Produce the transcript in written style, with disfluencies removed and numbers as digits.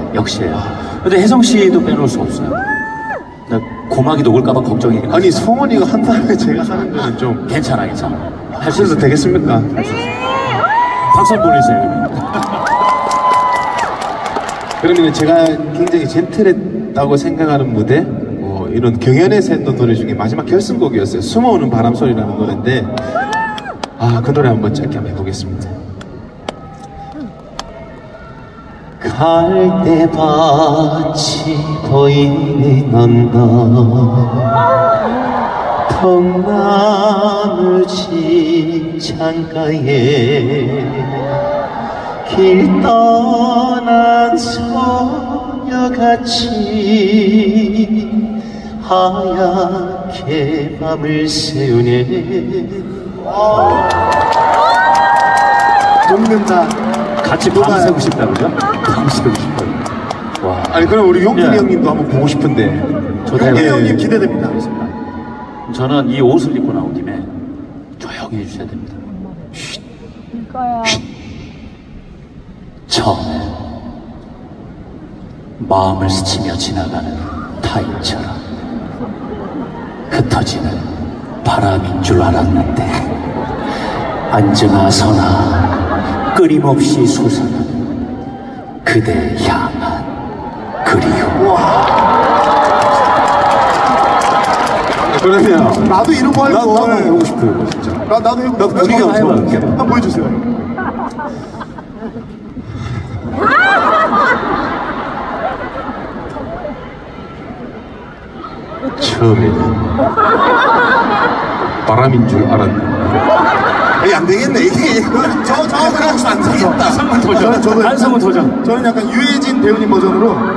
역시예요. 근데 혜성 씨도 빼놓을 수 없어요. 나 고막이 녹을까봐 걱정이긴 아니 성원이가 한 다음에 제가 하는 거는 좀 괜찮아. 할 수 하셔도 있어요. 되겠습니까? 박수 한번 보내세요. 그러면 제가 굉장히 젠틀했다고 생각하는 무대, 이런 경연에서 했던 노래 중에 마지막 결승곡이었어요. 숨어오는 바람소리라는 노래인데, 그 노래 한번 짧게 한번 해보겠습니다. 갈대밭이 보이는 언덕, 펑나무 집 창가에 길 떠난 소녀같이 하얗게 밤을 새우네. 녹는다. 같이 밤새고 싶다고요? 밤새고 싶어요. 와. 아니 그럼 우리 용필이 예. 형님도 한번 보고 싶은데. 용필이 형님 기대됩니다. 저는 이 옷을 입고 나온 김에 조용히 해주셔야 됩니다. 쉿. 이거야. 처음에 마음을 스치며 지나가는 타인처럼 흩어지는 바람인 줄 알았는데 안증하서나 끊임없이 솟아나는 그대 향한 그리움. 그러면 나도 이런 거 할 거. 나도 해보고 싶어요, 진짜. 나도 해보고 나도 분위기 한번 해볼게. 한번 보여주세요. 처음에는 바람인 줄 알았는데. 아니 안 되겠네 이게. 저 하고 싶으면 안 되겠다. 한성은 도전. 저는 약간 유해진 배우님 버전으로